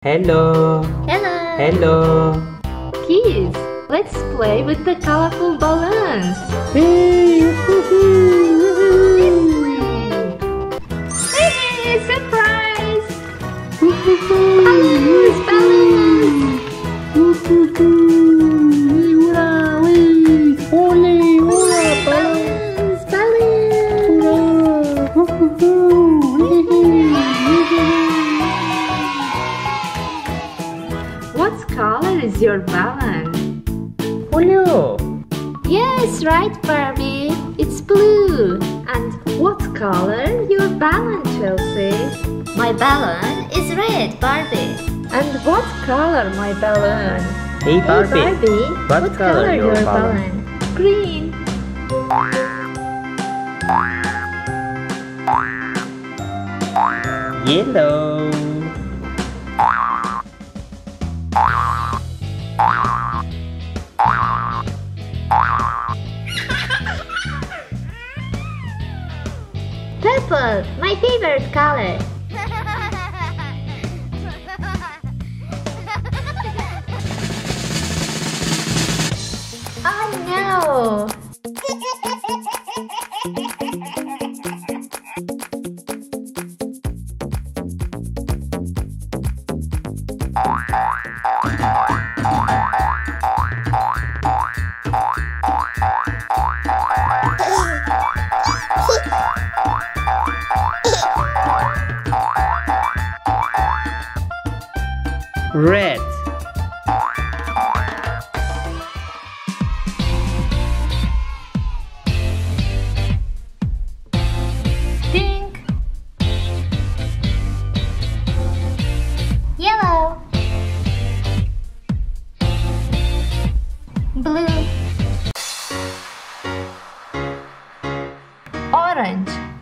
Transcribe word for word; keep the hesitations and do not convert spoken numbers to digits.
Hello. Hello. Hello. Kids, let's play with the colorful balloons. Hey, Hey, surprise! Balloons, balloons! Balloons, balloons! What color is your balloon? Blue. Yes, right, Barbie. It's blue. And what color your balloon, Chelsea? My balloon is red, Barbie. And what color my balloon? Hey Barbie. Hey Barbie, What what, color color your your balloon? balloon? Green. Yellow. Purple, my favorite color. Oh no! Red. Pink. Yellow. Blue. Orange.